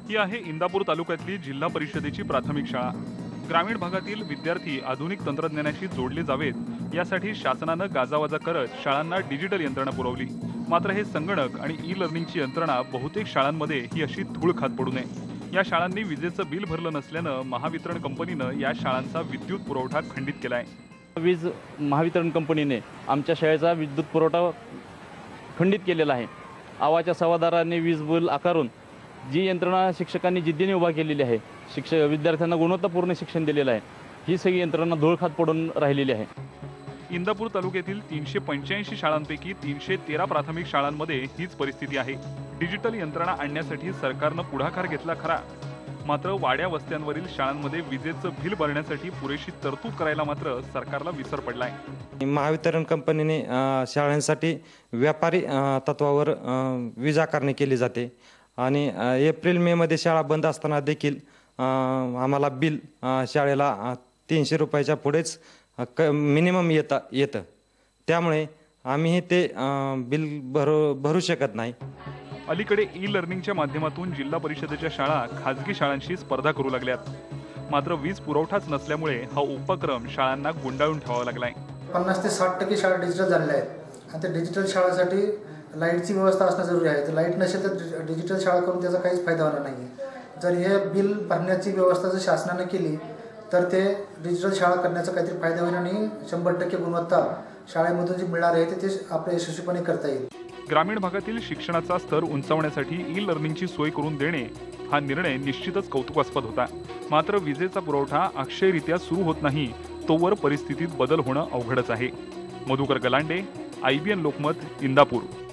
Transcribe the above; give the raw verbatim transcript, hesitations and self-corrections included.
ही आहे इंदापूर तालुक्यातली जिल्हा परिषदेची प्राथमिक शाळा। ग्रामीण भागातील विद्यार्थी आधुनिक तंत्रज्ञानाशी जोडले जावेत यासाठी शासनानं गाजावाजा करत शाळांना डिजिटल यंत्रणा पुरवली। मात्र हे संगणक आणि ई लर्निंगची यंत्रणा बहुतेक शाळांमध्ये ही अशी धूळ खात पडू नये या शाळांनी विजेचं बिल भरलं नसल्यानं महावितरण कंपनीनं या शाळांचा विद्युत पुरवठा खंडित केलाय। वीज महावितरण कंपनीने आमच्या शाळेचा विद्युत पुरवठा खंडित केलेला आहे। आवाच्या सवादाराने वीज बिल आकारून जी यंत्रणा शिक्षकांनी जिद्दीने उभा केलेली आहे, शिक्षक विद्यार्थ्यांना गुणवत्तापूर्ण शिक्षण दिलेलं आहे, ही सगळी यंत्रणा धूळखात पडून राहिलेली आहे। इंदापूर तालुक्यातील तीनशे पंच्याऐंशी शाळांपैकी तीनशे तेरा प्राथमिक शाळांमध्ये हीच परिस्थिती आहे। डिजिटल यंत्रणा आणण्यासाठी सरकारनं पुढाकार घेतला खरा, मात्र वाड्या वस्त्यांवरील शाळांमध्ये विजेचं बिल भरण्यासाठी पुरेशी तरतूद करायला मात्र सरकारला विसर पडलाय। महावितरण कंपनीने शाळांसाठी व्यापारी तत्वावर वीज आकारणी केली जाते आणि एप्रिल मे मध्ये शाळा बंद असताना देखील आम्हाला बिल शाळेला तीनशे रुपयाच्या पुढेच मिनिमम येता येतं, त्यामुळे आम्ही ते बिल भरू भरू शकत नाही। अलीकडे ई लर्निंगच्या माध्यमातून जिल्हा परिषदेच्या शाळा खाजगी शाळांशी स्पर्धा करू लागल्यात, मात्र वीज पुरवठाच नसल्यामुळे हा उपक्रम शाळांना गुंडाळून ठेवावा लागलाय। पन्नास ते साठ टक्के शाळा डिजिटल झालेल्या आहेत आणि त्या डिजिटल शाळांसाठी लाईटची व्यवस्था असणं जरुरी आहे। तर लाईट नसेल तर डिजिटल शाळा करून त्याचा काहीच फायदा होणार नाही। जर हे बिल भरण्याची व्यवस्था जर शासनाने केली तर ते डिजिटल शाळा करण्याचा काहीतरी फायदा होईल आणि शंभर टक्के गुणवत्ता शाळेमधून जी मिळणार आहे ते आपल्या यशस्वीपणे करता येईल। ग्रामीण भागातील शिक्षणाचा स्तर उंचावण्यासाठी ई लर्निंगची सोय करून देणे हा निर्णय निश्चितच कौतुकास्पद होता। मात्र विजेचा पुरवठा अक्षयरित्या सुरू होत नाही तोवर परिस्थितीत बदल होणं अवघडच आहे। Madhukar Galande, I B N Lokmat, Indapur.